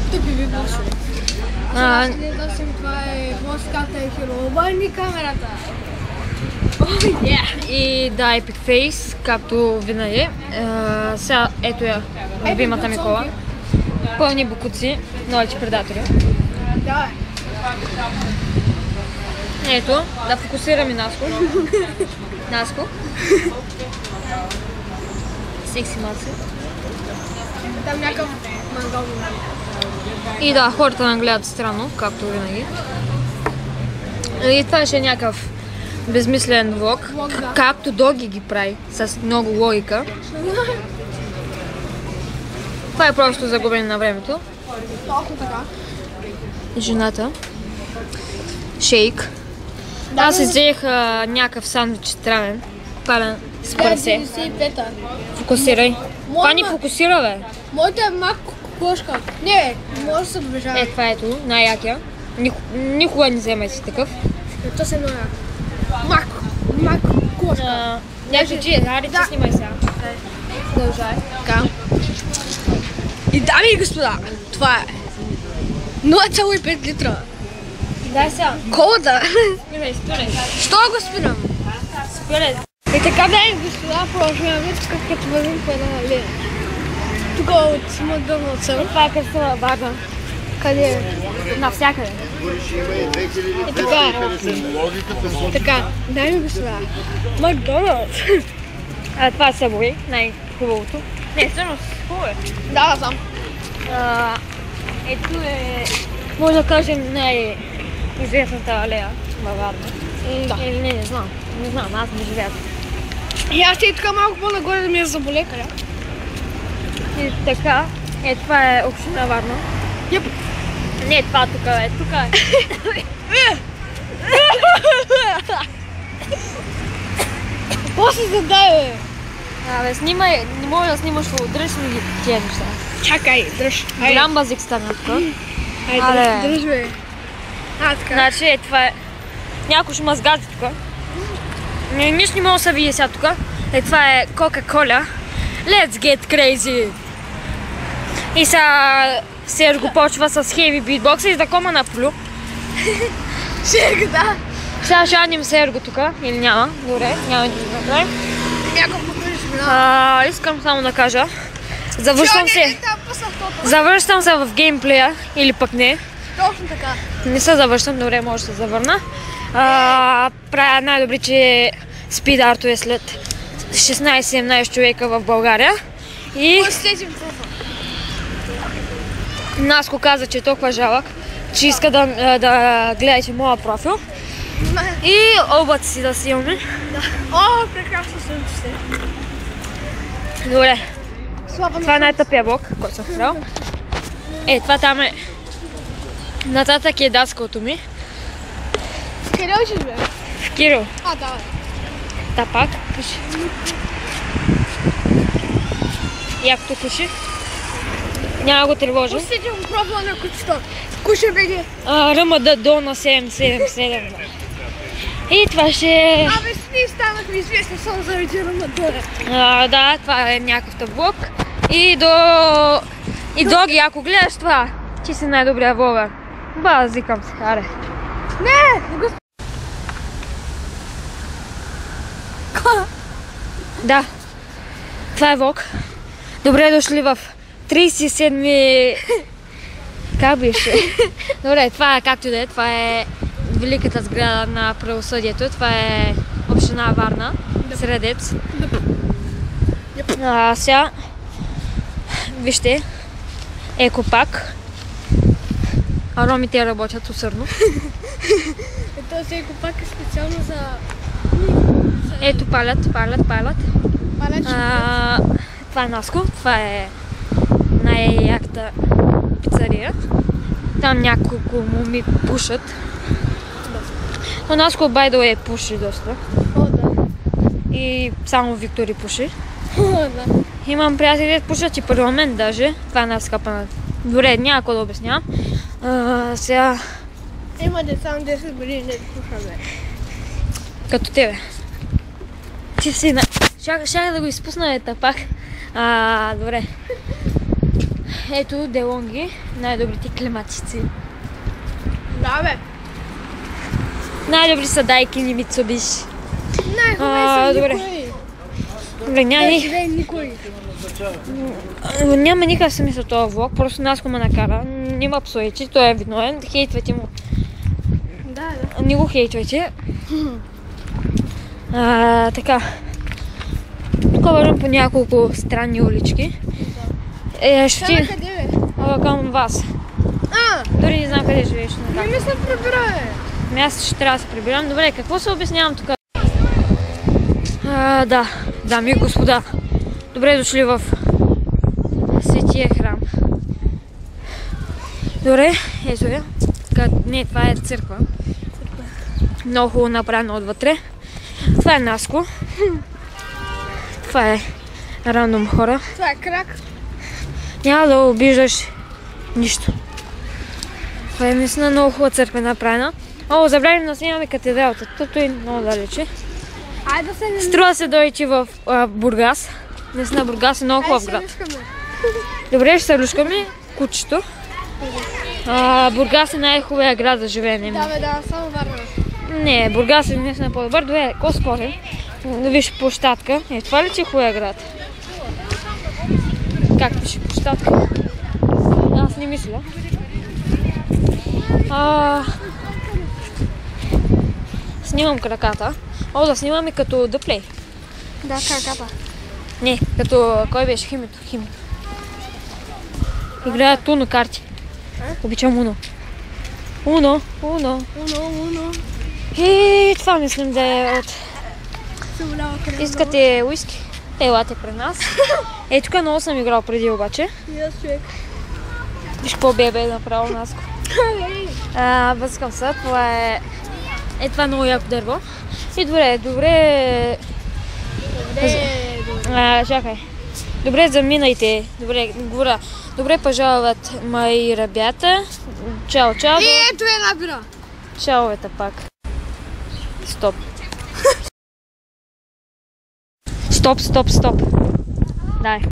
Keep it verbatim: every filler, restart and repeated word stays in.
Тъпи ви буши. Сега следващим, това е воската и хиро. Обърни камерата! И да, Epic Face, както винаги. Сега ето я, любимата ми кола. Пълни букуци, новите предатели. Давай. Ето, да фокусираме Наско. Наско. Секси Марси. Там някакъв мангал. И да, хората не гледат странно, както винаги. И това ще е някакъв безмислен влог, да. Както Доги ги прави, с много логика. Това е просто загубене на времето. Точно така. Жената. Шейк. Да, Аз бе. иззех някакъв сандвич странен. Пален с прасе. деветдесет и пета. Фокусирай. Това ни Моя- фокусира, бе. Моята е мак кошка. Не, бе, може да се доближава. Е, това ето, най-якия. Никога, никога не вземайте такъв. То се много яко. Мак, мак кошка. Не, кажи, ари, ти снимай сега. Продължай. Така. И дами и господа, това е нула цяло и пет литра. Дай сега. Колата. Спирай, спирай. Що го спирам? Спирай. И така, дами и господа, продължаваме тук, като вървим по една алея. Тук от Макдоналдс. Това е красива баба. Къде е? Навсякъде. И така. Така, дами и господа. Макдоналдс. А, това е Събори, най-хубавото. Не, всъщност, хубаво е. Да, да, знам. А, ето е, може да кажем, най-известната алея във Варна. Да. Или не, не знам. Не знам, аз не живея. И аз ще и така малко по-нагоре да ми е заболека, да? И така, е, това е община Варна. Йеп. Не, това тук е, тук е. После задай, бе. Абе, снимай, не може да снимаш в дръж ми ги тия неща. Чакай, дръж. Голям базик стана тук. Айде, Абе. дръж, дръж, бе. А, така. Значи, е, това е... Някой ще мазгази тук. Не, нищо не мога да се види сега тук. Е, това е Coca-Cola. Let's get crazy! И сега Серго почва с heavy beatbox и такова на плю. Серго, да. Сега ще аднем Серго тук, или няма. Добре, няма да ги направим. Няколко дни ще минава. А, искам само да кажа. Завършвам се. Завършвам се в геймплея, или пък не. Точно така. Не се завършвам, добре, може да се завърна. А, правя най-добри, че спид артове след шестнайсет-седемнайсет човека в България. И Посетим профа. Наско каза, че е толкова жалък, че иска да, да гледате моя профил. И обът си да силни. О, прекрасно слънце. Добре, Слава това е най-тъпия блок, който съм правил. Е, това там е. Нататък е даскалото ми. Къде учиш, бе? В Кирил. А, да, бе. Та пак, пуши. Якото пуши. Няма го тревожа. Посетим профила на кучето. Куша, беги. РМД до на седем седем седем. И това ще е... Абе, с ние станахме известни само заради РМД. А, да, това е някакъв таблок. И до... И Доги, ако гледаш това, ти си най-добрия влогър. Ба, зикам се, аре. Не, не го Да, това е влог. Добре дошли в трийсет и седми... Как беше? Добре, това е както и да е. Това е великата сграда на правосъдието. Това е община Варна, Средец. А, сега, вижте, екопак. А ромите работят усърдно. Този екопак е специално за... Ето палят, палят, палят. Палече. А, това е Наско, това е най-яката пицария. Там няколко моми пушат. Но Наско, by the way, пуши доста. О, да. И само Виктори пуши. О, да. Имам приятели, пушат и парламент даже. Това е най-скъпана. Добре, няма какво да обяснявам. А, сега, Има деца на десет години не пушаме. като тебе. Ти си на... Щях, щях да го изпусна ета пак. А, добре. ето Делонги, най-добрите климатици. Да, бе. Най-добри са Дайкин и Митсубиши. Най-хубави са добре. никой. Добре, няма, Не ни... живее никой. няма никакъв смисъл този влог, просто нас ме накара. Нима псуете, той е виновен, хейтвайте му. Да, да. Не го хейтвайте. А, така. Тук вървам по няколко странни улички. Е, ще Сега ти... къде, бе? А, към вас. А, Дори не знам къде живееш. не ми се прибира, бе. Ами аз ще трябва да се прибирам. Добре, какво се обяснявам тук? А, да, дами и господа. Добре дошли в Светия храм. Добре, ето я. Не, това е църква. Много хубаво направено отвътре. Това е Наско. Това е рандом хора. Това е крак. Няма да обиждаш нищо. Това е наистина много хубава църква направена. О, забравим да снимаме катедралата. Тото е много далече. Айде да се не... Струва се дойти в а, Бургас. Наистина Бургас е много хубав град. Айде се люшкаме. Добре, ще се люшкаме кучето. А, Бургас е най-хубавия град за живеене. Да, бе, да, само Варна. Не, Бургас е наистина по-добър. Добре, какво спорим? Виж площадка. Е, това ли ти е хубавия град? Как пише площадка? Аз не мисля. А... Снимам краката. О, да снимаме като The Play. Да, краката. Не, като кой беше? Химито. Химито. Играят Уно карти. Обичам Уно. Уно, Уно. Уно, уно. И това мислим да е от... Се влява крем. Искате уиски? Елате при нас. Е, тук много съм играл преди обаче. И аз човек. Виж какво бебе е направо Наско. А, Бъскам се, това е... Е, това е много яко дърво. И добре, добре... Добре, добре. А, чакай. Добре, заминайте. Добре, гора. Добре пожаловат мои ребята. Чао, чао. И ето е набира. Чаовете пак. Стоп. Стоп, стоп, стоп. Дай.